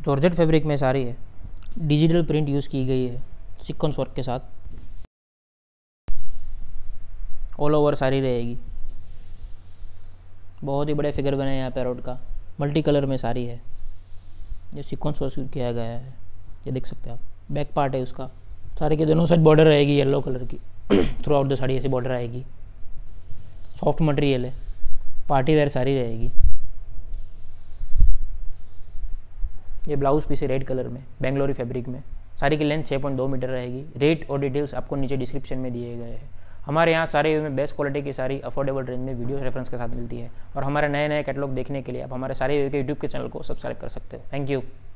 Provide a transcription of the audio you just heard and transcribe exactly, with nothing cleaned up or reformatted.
Georgette fabric में साड़ी है, digital print use की गई है सीक्वेंस वर्क के साथ। ऑल ओवर साड़ी रहेगी। बहुत ही बड़े फिगर बने हैं यहाँ पैरोट का। मल्टी कलर में साड़ी है, ये सीक्वेंस वर्क किया गया है, ये देख सकते हैं आप। बैक पार्ट है उसका। साड़ी के दोनों साइड बॉर्डर रहेगी येलो कलर की। थ्रू आउट द साड़ी ऐसी बॉर्डर आएगी। सॉफ्ट मटेरियल है, पार्टी वेयर साड़ी रहेगी। ये ब्लाउज पीस है रेड कलर में, बेंगलोरी फैब्रिक में। साड़ी की लेंथ छः पॉइंट दो मीटर रहेगी। रेट और डिटेल्स आपको नीचे डिस्क्रिप्शन में दिए गए हैं। हमारे यहाँ सारे में बेस्ट क्वालिटी की साड़ी अफोर्डेबल रेंज में वीडियो रेफरेंस के साथ मिलती है। और हमारे नए नए कैटलॉग देखने के लिए आप हमारे सारे के यूट्यूब के चैनल को सब्सक्राइब कर सकते हो। Thank you.